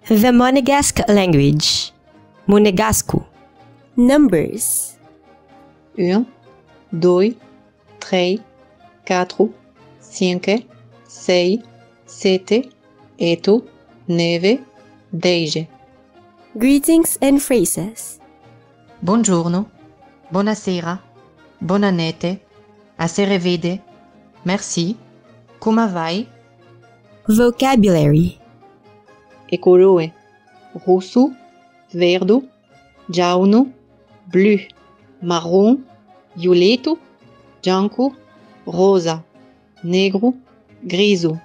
The Monegasque language. Monegasco. Numbers. 1, 2, 3, 4, 5, 6, 7, 8, 9, 10. Greetings and phrases. Buongiorno, buonasera, buonanotte, a se rivede, merci, come vai? Vocabulary. E coroe. Rosso, verde, giallo, blu, marrom, violetto, bianco, rosa, negro, griso.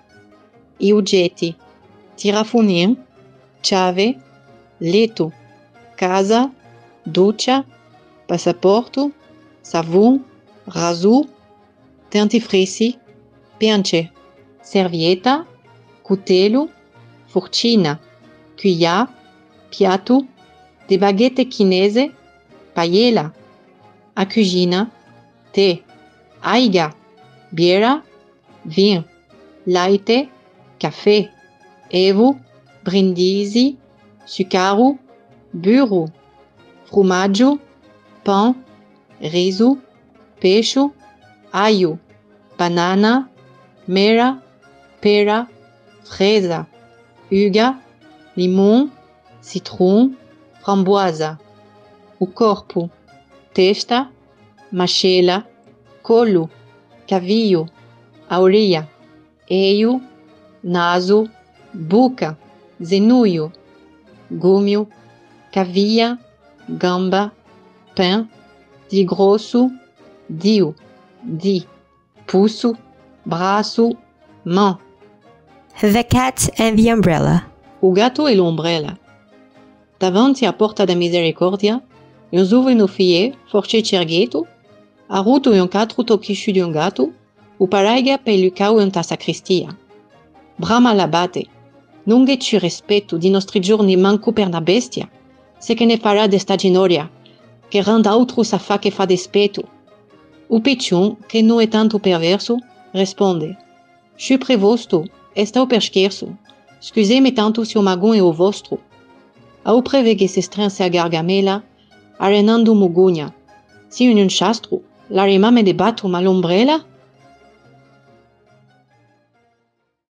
E oggetti. Tirafonia, chave, letto, casa, doccia, passaporto, savon, raso, dentifrice, pence, servieta, cutelo, forcina, cuillard, piatto, de baguette chinese, paella, a cucina, tè, aiga, birra, vin, latte, caffè, evo, brindisi, sucaro, burro, formaggio, pan, riso, pesce, aglio, banana, mera, pera, fresa, uga, limão, citron, framboesa. O corpo, testa, mascella, collo, cavio, a orelha, eio, naso, boca, zenuio, gômio, cavia, gamba, pé, de grosso, dio, di, pulso, braço, mão. The cat and the umbrella. O gato e l'ombrella. Davanti à porta da misericórdia, un zuvino fie, forte cergueto, arruto un quatro toquichu de un gato, o paraiga pelucau anta sacristia. Brama l'abate. Non che ci rispetto di nostri giorni manco per una bestia, se che ne farà desta ginoria, che rende altro sa fa che fa despeto. O piccion, che non è tanto perverso, risponde: "Sciu prevosto, estau per scherzo. Scusemi tanto se o magon è o vostro." Ao preve che si strinse a gargamela, arenando mugugna. Si un chastro, la rimame de batto ma l'ombrella?